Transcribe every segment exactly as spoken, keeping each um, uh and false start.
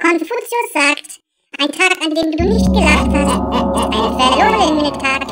Konfuzius sagt, ein Tag, an dem du nicht gelacht hast, ist ein verlorener Tag.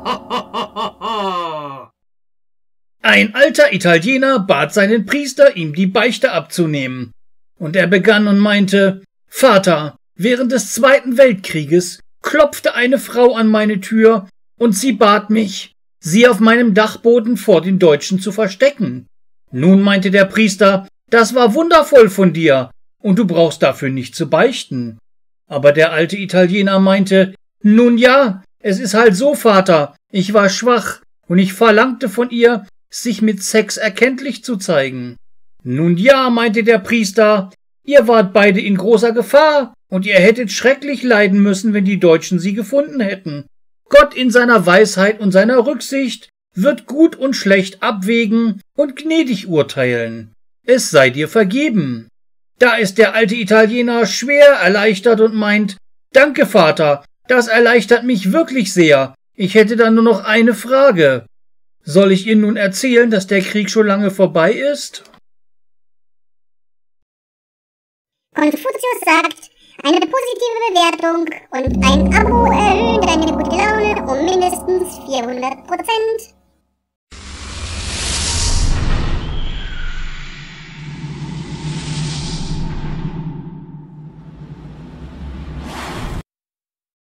Ein alter Italiener bat seinen Priester, ihm die Beichte abzunehmen. Und er begann und meinte, Vater, während des Zweiten Weltkrieges klopfte eine Frau an meine Tür und sie bat mich, sie auf meinem Dachboden vor den Deutschen zu verstecken. Nun meinte der Priester, das war wundervoll von dir und du brauchst dafür nicht zu beichten. Aber der alte Italiener meinte, nun ja, es ist halt so, Vater, ich war schwach und ich verlangte von ihr, sich mit Sex erkenntlich zu zeigen. Nun ja, meinte der Priester, ihr wart beide in großer Gefahr und ihr hättet schrecklich leiden müssen, wenn die Deutschen sie gefunden hätten. Gott in seiner Weisheit und seiner Rücksicht wird gut und schlecht abwägen und gnädig urteilen. Es sei dir vergeben. Da ist der alte Italiener schwer erleichtert und meint, danke, Vater, das erleichtert mich wirklich sehr. Ich hätte dann nur noch eine Frage. Soll ich Ihnen nun erzählen, dass der Krieg schon lange vorbei ist? Konfuzius sagt, eine positive Bewertung und ein Abo erhöhen deine gute Laune um mindestens vierhundert Prozent.